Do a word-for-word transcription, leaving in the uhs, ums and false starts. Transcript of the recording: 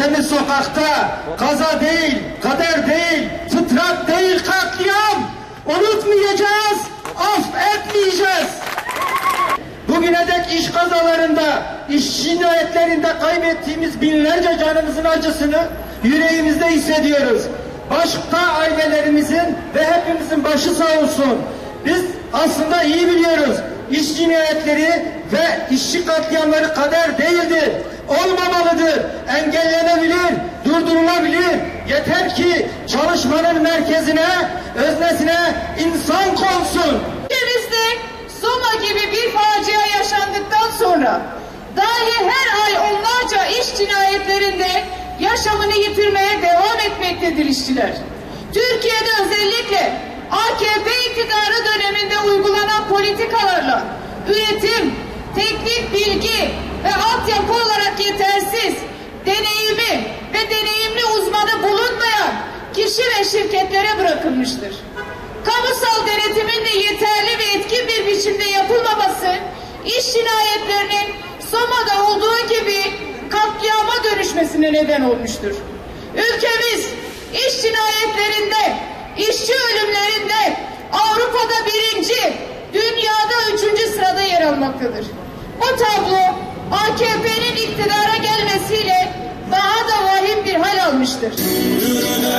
Temiz sokakta kaza değil, kader değil, fıtrat değil katliam. Unutmayacağız, affetmeyeceğiz. Bugüne dek iş kazalarında, iş cinayetlerinde kaybettiğimiz binlerce canımızın acısını yüreğimizde hissediyoruz. Başta ailelerimizin ve hepimizin başı sağ olsun. Biz aslında iyi biliyoruz. İş cinayetleri ve işçi katliamları kader değildir. Olmamalıdır. Engellenebilir, durdurulabilir. Yeter ki çalışmanın merkezine, öznesine insan konsun. Ülkemizde Soma gibi bir facia yaşandıktan sonra dahi her ay onlarca iş cinayetlerinde yaşamını yitirmeye devam etmektedir işçiler. Türkiye'de özellikle A K P iktidarı döneminde uygulanan politikalarla üretim, teknik bilgi ve altyapı olarak yetersiz, deneyimi ve deneyimli uzmanı bulunmayan kişi ve şirketlere bırakılmıştır. Kamusal denetimin de yeterli ve etkin bir biçimde yapılmaması, iş cinayetlerinin Soma'da olduğu gibi katliama dönüşmesine neden olmuştur. Ülkemiz iş cinayetlerinde, işçi ölümlerinde Avrupa'da birinci, dünyada üçüncü sırada yer almaktadır. Bu tablo A K P'nin iktidara gelmesiyle daha da vahim bir hal almıştır.